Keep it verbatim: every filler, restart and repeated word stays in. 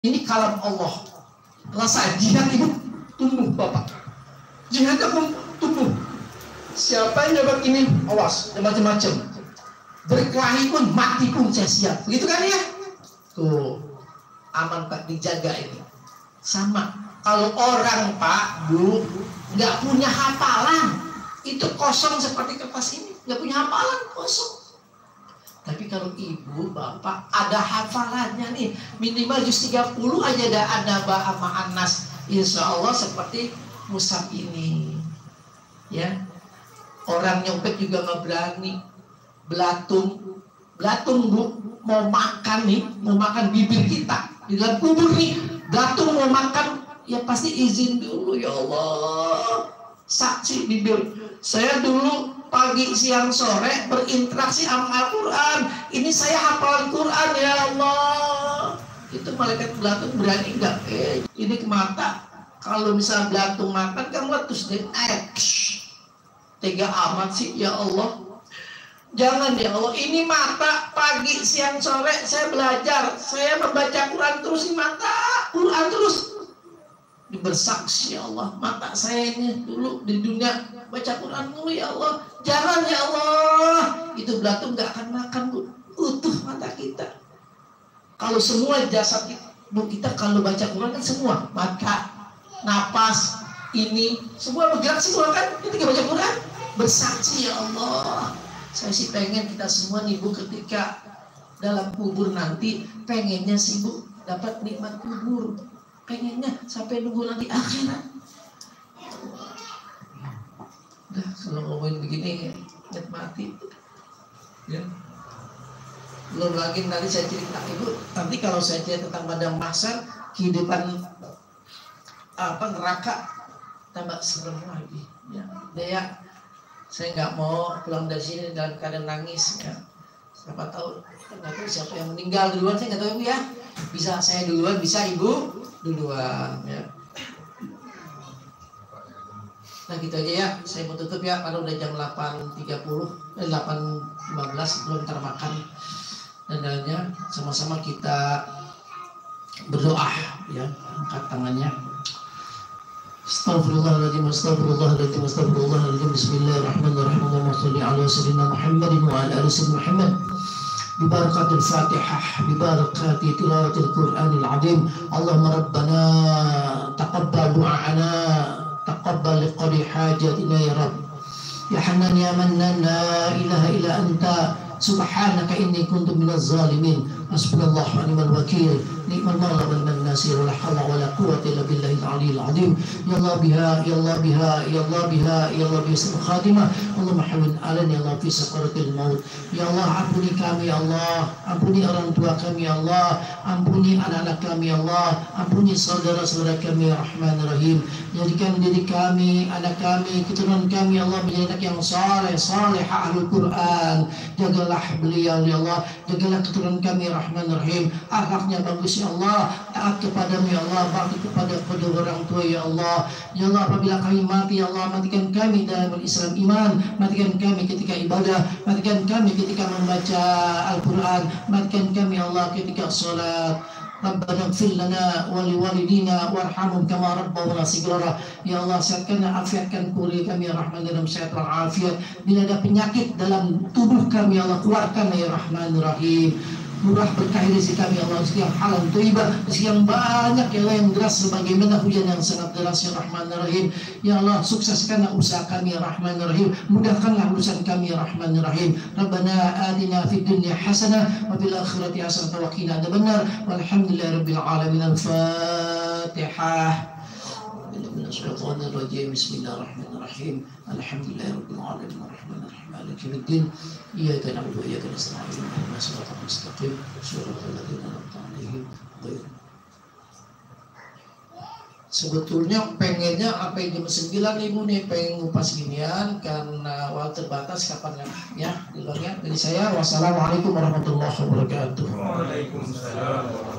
Ini kalam Allah. Rasa jihad itu tumbuh Bapak. Jihadnya pun tumbuh. Siapa yang dapat ini, awas, macam-macam. Berkelahi pun, mati pun saya siap. Begitu kan ya? Tuh, aman Pak, dijaga ini. Sama. Kalau orang Pak, Bu, nggak punya hafalan, itu kosong seperti kertas ini. Nggak punya hafalan, kosong. Tapi kalau ibu, bapak ada hafalannya nih, minimal juz tiga puluh aja ada An-Naba sama An-Nas. Insya Allah seperti mushaf ini. Ya, orang nyopet juga nggak berani. Belatung, belatung Bu, mau makan nih, mau makan bibir kita di dalam kubur nih. Belatung mau makan, ya pasti izin dulu ya Allah. Saksi bibir. Saya dulu pagi, siang, sore berinteraksi sama Al-Quran. Ini saya hafalan Quran ya Allah. Itu malaikat belatung berani enggak? Eh, ini ke mata. Kalau misalnya belatung makan kan meletus deh. Eh, tega amat sih ya Allah. Jangan ya Allah. Ini mata pagi, siang, sore saya belajar. Saya membaca Quran terus di mata. Quran terus. Bersaksi ya Allah, mata saya ini dulu di dunia baca Quran dulu ya Allah. Jangan ya Allah. Itu belatung gak akan makan Bu. Utuh mata kita. Kalau semua jasad Bu kita kalau baca Quran kan semua, mata, napas, ini semua bergerak semua kan ketika baca Quran. Bersaksi ya Allah. Saya sih pengen kita semua nih Bu ketika dalam kubur nanti pengennya sih Bu dapat nikmat kubur. Pengennya sampai nunggu nanti akhirat. Udah kalau ngomongin begini nikmati ya. Belum lagi nanti saya cerita Ibu, nanti kalau saya cerita tentang padang mahsyar, kehidupan apa neraka tambah serem lagi ya. Daya saya nggak mau pulang dari sini dalam keadaan nangis ya. Siapa tahu nggak tahu siapa yang meninggal duluan, saya nggak tahu Ibu ya. Bisa saya duluan, bisa Ibu duluan ya. Nah gitu aja ya, saya mau tutup ya karena udah jam delapan tiga puluh, eh, delapan lima belas belum termakan. Dan lainnya sama-sama kita berdoa ya, angkat tangannya. Astagfirullahaladzim, astagfirullahaladzim, astagfirullahaladzim. Bismillahirrahmanirrahim. Allahumma sholli ala sayyidina Muhammadin wa ala ali sayyidina Muhammad. ببركة الفاتحة ببركة تلاوة القرآن العظيم اللهم ربنا تقبل دعاءنا تقبل لقضاء حاجاتنا يا رب يا حنان يا منان لا إله إلا أنت سبحانك إني كنت من الظالمين حسبنا الله ونعم الوكيل نعم المولى ونعم الناصر ولا حول ولا قوة إلا بالله العلي العظيم يا الله بها يا الله بها يا الله بها يا الله باسم خادمة اللهم حول علينا يا الله في سكرة الموت ya Allah ampuni kami ya Allah, ampuni orang tua kami ya Allah, ampuni anak-anak kami ya Allah, ampuni saudara-saudara kami ya Rahman Rahim. Jadikan diri kami, anak kami, keturunan kami ya Allah menjadi anak yang saleh, saleh ahlul Quran. Jagalah beliau ya Allah, jagalah keturunan kami ya Rahman Rahim. Akhlaknya bagus ya Allah, taat kepadamu ya Allah, bakti kepada kedua orang tua ya Allah. Ya Allah apabila kami mati ya Allah, matikan kami dalam Islam iman, matikan kami ketika ibadah, matikan kami ketika membaca Al-Quran, matikan kami Allah ketika sholat. Rabbana ighfir lana wa liwalidina warhamhum kama rabbawna shighara. Ya Allah sehatkan dan afiatkan kulit kami ya Rahman dalam sehat walafiat. Bila ada penyakit dalam tubuh kami ya Allah keluarkan ya Rahman Rahim. Murah berkah rezeki kami Allah, rezeki yang halal thayyibah, rezeki yang banyak ya Allah, yang deras sebagaimana hujan yang sangat deras ya Rahman Rahim. Ya Allah sukseskanlah usaha kami ya Rahman Rahim, mudahkanlah urusan kami ya Rahman Rahim. Rabbana atina fid dunya hasanah wa fil akhirati hasanah wa qina adzabannar. Walhamdulillahirabbil alamin. Al-Fatihah. Bismillahirrahmanirrahim. Alhamdulillahirabbil alamin arrahmanirrahim maliki yaumiddin. Iyyaka na'budu wa iyyaka nasta'in. Ihdinas siratal mustaqim. Shiratal ladzina an'amta 'alaihim ghairil. Sebetulnya pengennya apa yang jam sembilan Ibu nih pengen ngupas ginian karena waktu terbatas kapan ya di luarnya. Dari saya wassalamualaikum warahmatullahi wabarakatuh. Waalaikumsalam.